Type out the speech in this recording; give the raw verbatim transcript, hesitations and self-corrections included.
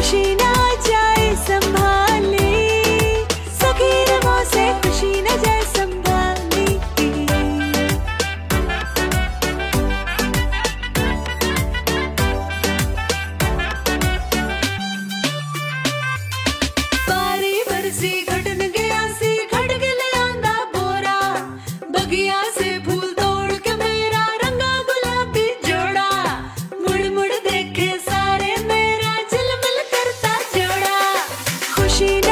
खुशी ना जाए संभाली, सखी रमो से खुशी न जाए संभाली। बारी बरसी घटन गया सी, घट के ले आंदा बोरा, बगिया से फूल तोड़ के मेरा रंगा गुलाबी जोड़ा, मुड़ मुड़ देखे सारे मेरा झिलमिल करता जोड़ा। खुशी